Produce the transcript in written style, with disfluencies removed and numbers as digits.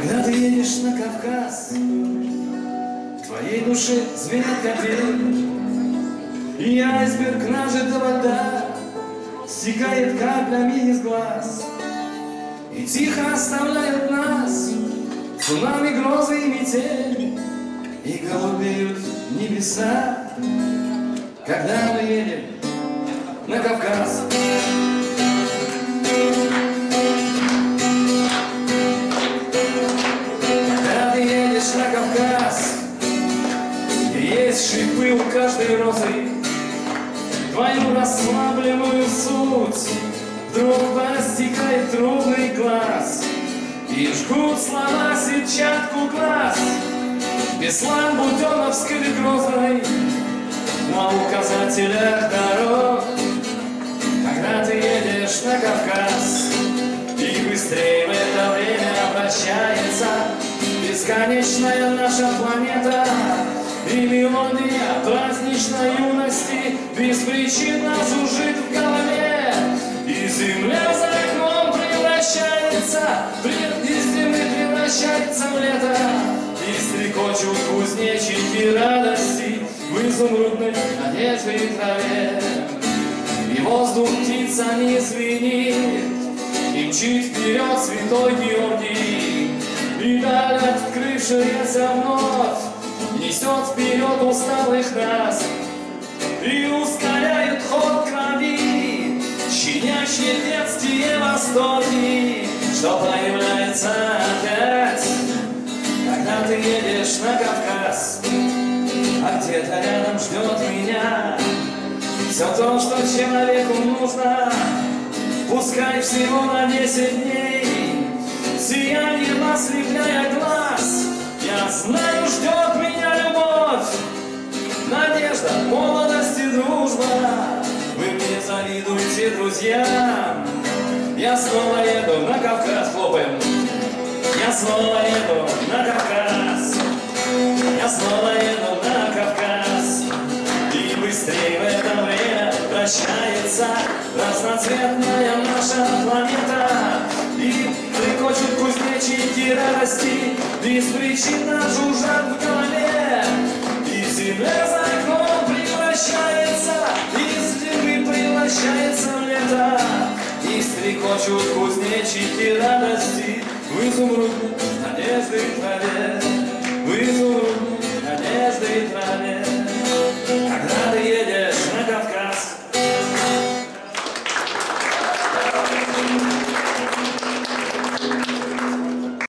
Когда ты едешь на Кавказ, в твоей душе звенят капели, и айсберг нажита вода стекает каплями из глаз, и тихо оставляют нас цунами, грозы и метель, и голубеют небеса, когда мы едем на Кавказ. Когда ты едешь на Кавказ, и есть шипы у каждой розы, твою расслабленную суть вдруг постигает трудный глаз, и жгут слова сетчатку глаз Беслан Буденовской грозой на указателях дорог. Когда ты едешь на Кавказ, и быстрее в это время обращается бесконечная наша планета, и мелодия праздничной юности беспричинно жужжит в голове, и земля за окном превращается, из зимы превращается в лето, и стрекочут кузнечики радости в изумрудной надежде и траве. И воздух птицами звенит, и мчит вперед святой Георгий, и даль, открывшаяся вновь, несет вперед усталых нас, и ускоряет ход крови щенячьи детские восторги, что появляется опять, когда ты едешь на Кавказ, а где-то рядом ждет меня все то, что человеку нужно, пускай всего на 10 дней, сиянием ослепляя глаз. Я знаю, ждет меня любовь, надежда, молодость и дружба. Вы мне завидуете, друзья. Я снова еду на Кавказ, хлопаем. Я снова еду на Кавказ. Я снова еду на Кавказ. И быстрее в это время вращается разноцветная наша планета. И трекочут кузнечики радости, беспричинно жужжат в голове. И земля за окном превращается, из зимы превращается в лето. И стрекочут кузнечики радости в изумрудной надежды и траве.